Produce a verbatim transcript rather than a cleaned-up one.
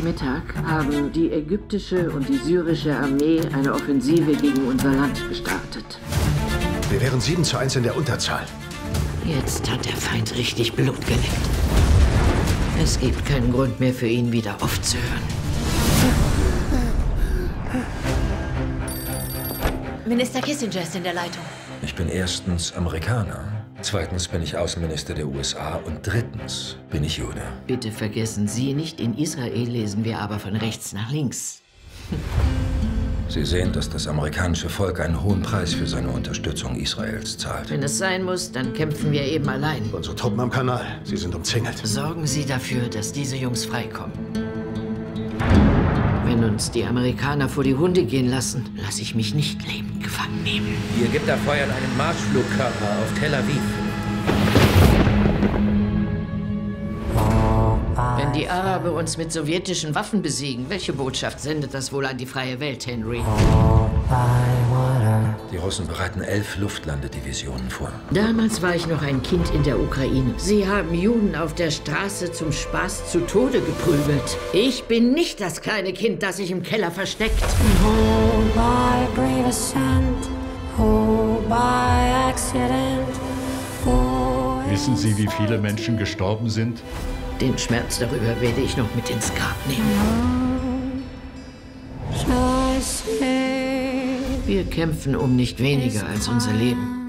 Mittag haben die ägyptische und die syrische Armee eine Offensive gegen unser Land gestartet. Wir wären sieben zu eins in der Unterzahl. Jetzt hat der Feind richtig Blut geleckt. Es gibt keinen Grund mehr für ihn, wieder aufzuhören. Minister Kissinger ist in der Leitung. Ich bin erstens Amerikaner, zweitens bin ich Außenminister der U S A und drittens bin ich Jude. Bitte vergessen Sie nicht, in Israel lesen wir aber von rechts nach links. Sie sehen, dass das amerikanische Volk einen hohen Preis für seine Unterstützung Israels zahlt. Wenn es sein muss, dann kämpfen wir eben allein. Unsere Truppen am Kanal, sie sind umzingelt. Sorgen Sie dafür, dass diese Jungs freikommen. Wenn uns die Amerikaner vor die Hunde gehen lassen, lasse ich mich nicht lebend gefangen nehmen. Die Ägypter feuern einen Marschflugkörper auf Tel Aviv. Wenn die Araber uns mit sowjetischen Waffen besiegen, welche Botschaft sendet das wohl an die freie Welt, Henry? Die Russen bereiten elf Luftlandedivisionen vor. Damals war ich noch ein Kind in der Ukraine. Sie haben Juden auf der Straße zum Spaß zu Tode geprügelt. Ich bin nicht das kleine Kind, das sich im Keller versteckt. Hold by brave ascent, hold by accident. Wissen Sie, wie viele Menschen gestorben sind? Den Schmerz darüber werde ich noch mit ins Grab nehmen. Wir kämpfen um nicht weniger als unser Leben.